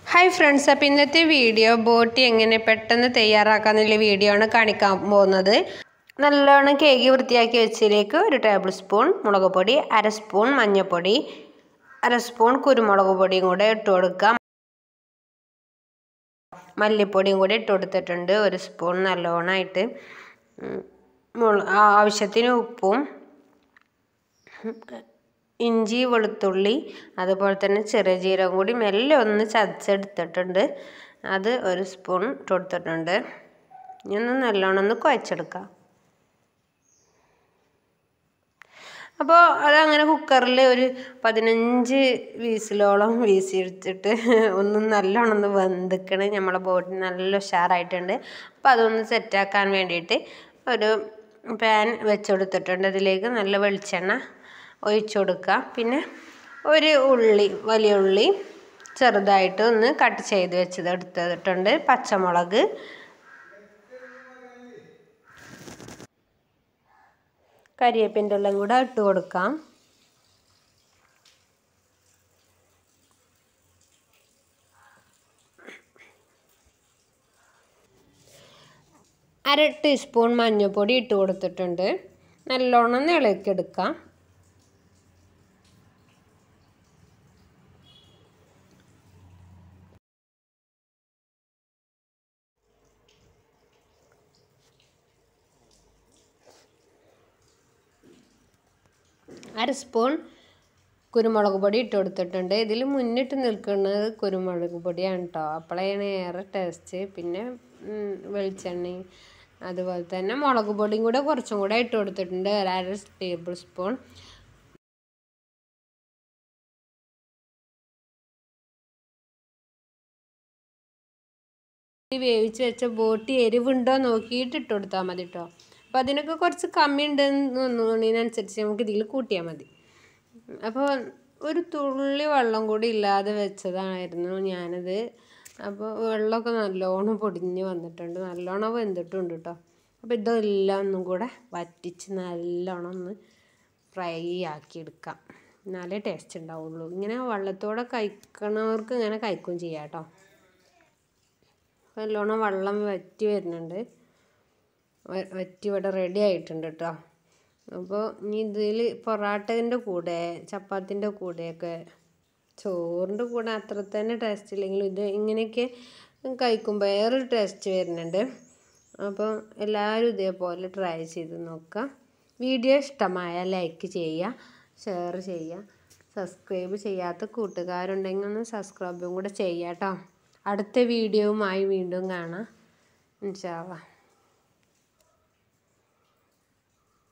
Hi friends, അപ്പോൾ ഇന്നത്തെ video ബോട്ടി എങ്ങനെ പെട്ടെന്ന് തയ്യാറാക്കാനുള്ള വീഡിയോ ആണ് കാണിക്കാൻ പോകുന്നത്. നല്ലോണം കേക്ക് വൃത്തിയാക്കി വെച്ചതിലേക്ക് 1 ടേബിൾ സ്പൂൺ മുളക് പൊടി, 1/2 സ്പൂൺ മഞ്ഞൾപ്പൊടി, 1/2 സ്പൂൺ കുരുമുളക് പൊടിയും കൂടെ ഇട്ട് കൊടുക്കാം. മല്ലിപ്പൊടിയും കൂടി ഇട്ട് കൊടുത്തിട്ടുണ്ട്. 1 സ്പൂൺ നല്ലോണമായിട്ട് ആവശ്യത്തിന് ഉപ്പും, ഇഞ്ചി വെളുത്തുള്ളി അതുപോലെ തന്നെ ചെറിയ ജീരകം കൂടി മെല്ലെ ഒന്ന് ചതച്ചെടുത്തിട്ടുണ്ട്. അത് 1 സ്പൂൺ ഇട്ട് കൊടുത്തിട്ടുണ്ട്. ഇനി നല്ലോണം ഒന്ന് കുഴച്ചെടുക്കാം. അപ്പോൾ അതങ്ങനെ കുക്കറിൽ ഒരു 15 വീസിലോളം വീസിയെടുത്തിട്ട് നല്ലോണം ഒന്ന് വെന്തിക്കണം. നമ്മളെ ബോട്ടി നല്ല ഉഷാറായിട്ടുണ്ട്. അപ്പോൾ അതൊന്ന് സെറ്റാക്കാൻ വേണ്ടിയിട്ട് ഒരു പാൻ വെച്ചെടുത്തിട്ടുണ്ട്. അതിലേക്ക് നല്ല വെളിച്ചെണ്ണ ഒഴിച്ചു കൊടുക്കുക. പിന്നെ ഒരു വലിയ ഉള്ളി ചെറുതായിട്ട് ഒന്ന് കട്ട് ചെയ്ത് എടുത്തിട്ടുണ്ട്. പച്ചമുളക്, കരിവേപ്പിൻ്റെ എല്ലാം കൂടെ ഇട്ട് കൊടുക്കാം. അര ടീസ്പൂൺ മഞ്ഞൾപ്പൊടി ഇട്ട് കൊടുത്തിട്ടുണ്ട്. നല്ലോണം ഇളക്കിയെടുക്കാം. അര സ്പൂൺ കുരുമുളക് പൊടി ഇട്ട് കൊടുത്തിട്ടുണ്ട്. ഇതിൽ മുന്നിട്ട് നിൽക്കുന്നത് കുരുമുളക് പൊടിയാണ് കേട്ടോ. അപ്പോഴാണ് ഏറെ ടേസ്റ്റ്. പിന്നെ വെളിച്ചെണ്ണയും അതുപോലെ തന്നെ മുളക് പൊടിയും കൂടെ കുറച്ചും കൂടെ ഇട്ട് കൊടുത്തിട്ടുണ്ട്. 1/2 ടേബിൾ സ്പൂൺ. വേവിച്ച് വെച്ച ബോട്ടി എരിവുണ്ടോ നോക്കിയിട്ട് ഇട്ട് കൊടുത്താൽ മതി കേട്ടോ. അപ്പോൾ അതിനൊക്കെ കുറച്ച് കമ്മി ഉണ്ടെന്ന് തോന്നുന്നതിനനുസരിച്ച് നമുക്ക് ഇതിൽ കൂട്ടിയാൽ മതി. അപ്പോൾ ഒരു തുള്ളി വെള്ളം കൂടി ഇല്ലാതെ വെച്ചതായിരുന്നു ഞാനത്. അപ്പോൾ വെള്ളമൊക്കെ നല്ലോണം പൊടിഞ്ഞ് വന്നിട്ടുണ്ട്, നല്ലോണം വെന്തിട്ടുണ്ട് കേട്ടോ. അപ്പോൾ ഇതെല്ലാം ഒന്നും കൂടെ വറ്റിച്ച് നല്ലോണം ഒന്ന് ഫ്രൈ ആക്കി എടുക്കാം. എന്നാലേ ടേസ്റ്റ് ഉണ്ടാവുള്ളൂ. ഇങ്ങനെ വെള്ളത്തോടെ കഴിക്കണവർക്ക് ഇങ്ങനെ കഴിക്കുകയും ചെയ്യാം കേട്ടോ. നല്ലോണം വെള്ളം വറ്റി വരുന്നുണ്ട്. വറ്റി ഇവിടെ റെഡി ആയിട്ടുണ്ട് കേട്ടോ. അപ്പോൾ ഇനി ഇതിൽ പൊറാട്ടേൻ്റെ കൂടെ, ചപ്പാത്തിൻ്റെ കൂടെയൊക്കെ, ചോറിൻ്റെ കൂടെ അത്ര തന്നെ ടേസ്റ്റ് ഇല്ലെങ്കിലും ഇത് ഇങ്ങനെയൊക്കെ കഴിക്കുമ്പോൾ വേറൊരു ടേസ്റ്റ് വരുന്നുണ്ട്. അപ്പോൾ എല്ലാവരും ഇതേപോലെ ട്രൈ ചെയ്ത് നോക്കുക. വീഡിയോ ഇഷ്ടമായാൽ ലൈക്ക് ചെയ്യുക, ഷെയർ ചെയ്യുക. സബ്സ്ക്രൈബ് ചെയ്യാത്ത കൂട്ടുകാരുണ്ടെങ്കിൽ ഒന്ന് സബ്സ്ക്രൈബും കൂടെ ചെയ്യുക കേട്ടോ. അടുത്ത വീഡിയോവുമായി വീണ്ടും കാണാം. ഇൻഷാ അല്ലാഹ്.